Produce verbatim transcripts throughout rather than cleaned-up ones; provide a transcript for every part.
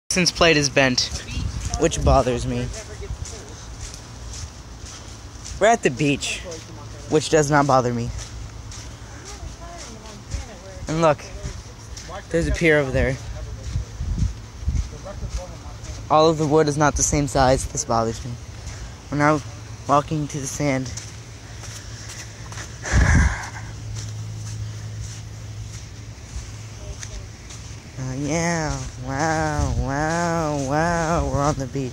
Since plate is bent, which bothers me. We're at the beach, which does not bother me. And look, there's a pier over there. All of the wood is not the same size. This bothers me. We're now walking to the sand. Uh, yeah, wow, wow, wow, we're on the beach.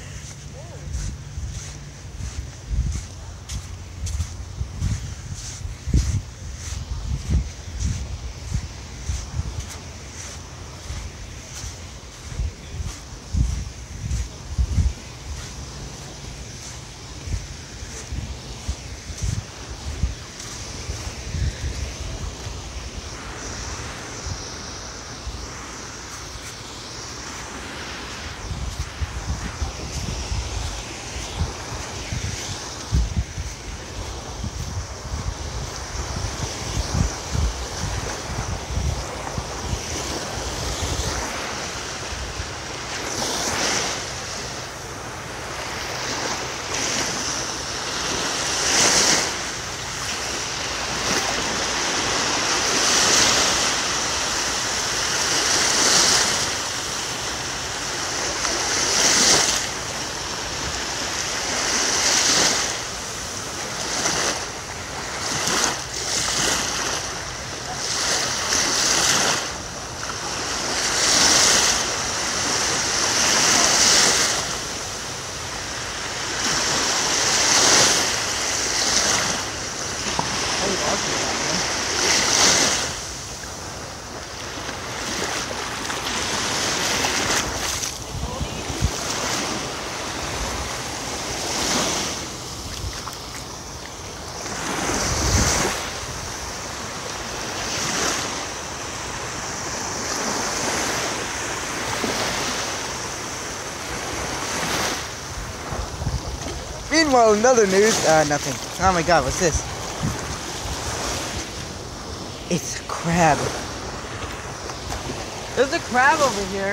Meanwhile, in other news, uh, nothing. Oh my god, what's this? It's a crab. There's a crab over here.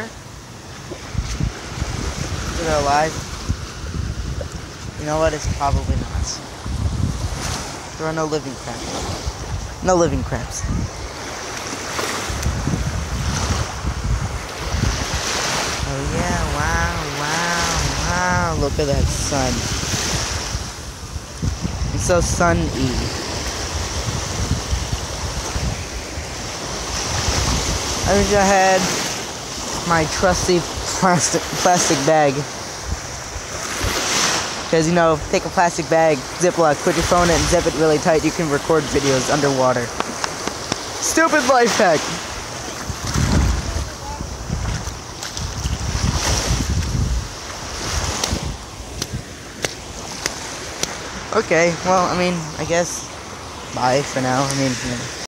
Is it alive? You know what? It's probably not. There are no living crabs. No living crabs. Oh yeah, wow, wow, wow. Look at that sun. It's so sunny. I wish I had my trusty plastic plastic bag. Because, you know, take a plastic bag, Ziploc, put your phone in it, and zip it really tight, you can record videos underwater. Stupid life hack! Okay, well, I mean, I guess, bye for now. I mean, you know.